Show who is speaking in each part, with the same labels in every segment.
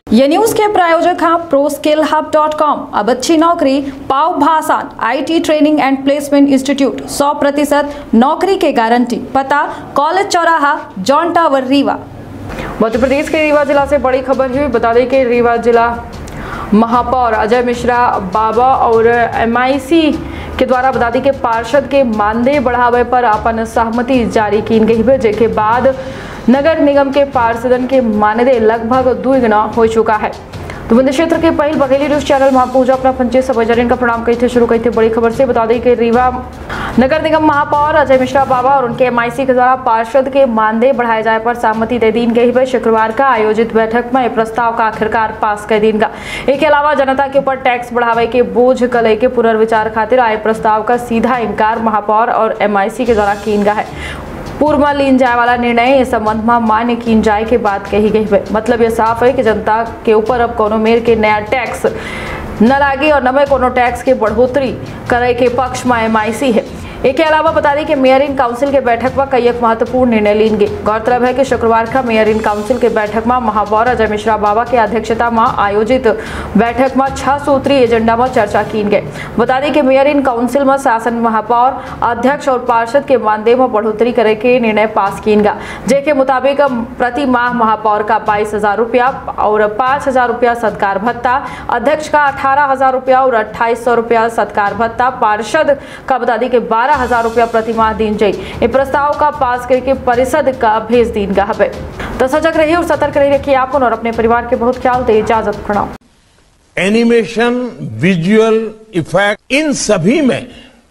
Speaker 1: ये न्यूज के प्रायोजक हैं ProSkillHub.com। अब अच्छी नौकरी पाओ भाषा IT training and placement institute 100% नौकरी के गारंटी। पता कॉलेज चौराहा जॉन टावर रीवा।
Speaker 2: मध्य प्रदेश के रीवा जिला से बड़ी खबर हुई। बता दें कि रीवा जिला महापौर अजय मिश्रा बाबा और MIC के द्वारा बता दी कि पार्षद के मानदेय बढ़ावे पर अपन सहमति जारी की गई है, जिसके बाद नगर निगम के पार्षदन के मानदेय लगभग 2 गुना हो चुका है। तो बुंदी क्षेत्र के पहल बघेली न्यूज चैनल महापूजा अपना पंचे सभा का प्रणाम कही थे। शुरू कही थे बड़ी खबर से। बता दें कि रीवा नगर निगम महापौर अजय मिश्रा बाबा और उनके MIC के द्वारा पार्षद के मानदेय बढ़ाए जाए पर सहमति दे दी गई है। शुक्रवार का आयोजित बैठक में प्रस्ताव का आखिरकार पास कर दी गया। इसके अलावा जनता के ऊपर टैक्स बढ़ावे के बोझ कले के पुनर्विचार खातिर आए प्रस्ताव का सीधा इनकार महापौर और MIC के द्वारा किया गया है। पूर्व में लीन जाए वाला निर्णय इस संबंध में मान्य की जाए के बात कही गई है। मतलब यह साफ है कि जनता के ऊपर अब कोनो मेर के नया टैक्स न लागी और न में कोनो टैक्स के बढ़ोतरी करे के पक्ष में MIC है। इसके अलावा बता दें कि मेयर इन काउंसिल के बैठक में कई एक महत्वपूर्ण निर्णय लिए गए। गौरतलब है कि शुक्रवार का मेयर इन काउंसिल के बैठक में महापौर अजय मिश्रा बाबा की अध्यक्षता में आयोजित बैठक में 6 सूत्रीय एजेंडा में चर्चा की गई। बता दें कि मेयर इन काउंसिल में शासन महापौर अध्यक्ष और पार्षद के मानदेय में बढ़ोतरी करे के निर्णय पास किया गया, जिसके मुताबिक प्रति माह महापौर का 22,000 रुपया और 5,000 रुपया सत्कार भत्ता, अध्यक्ष का 18,000 रुपया और 2,800 रुपया सत्कार भत्ता, पार्षद का बता दें कि 12,000 रुपया प्रति माह दी जाए। ये प्रस्ताव का पास करके परिषद का भेज दी गया है। तो सजग रहिए और सतर्क रहिए, रखिए आपको और अपने परिवार के बहुत ख्याल दे। इजाजत, प्रणाम।
Speaker 3: एनिमेशन, विजुअल इफेक्ट, इन सभी में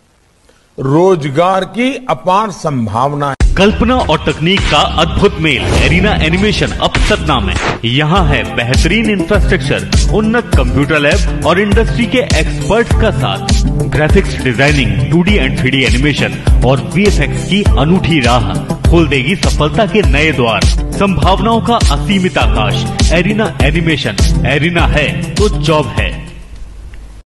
Speaker 3: रोजगार की अपार संभावना है।
Speaker 4: कल्पना और तकनीक का अद्भुत मेल एरिना एनिमेशन अब सतना में। यहाँ है बेहतरीन इंफ्रास्ट्रक्चर, उन्नत कंप्यूटर लैब और इंडस्ट्री के एक्सपर्ट का साथ। Graphics designing, 2D and 3D animation और VFX की अनूठी राह खोल देगी सफलता के नए द्वार। संभावनाओं का असीमित आकाश। एरिना एनिमेशन, एरिना है तो जॉब है।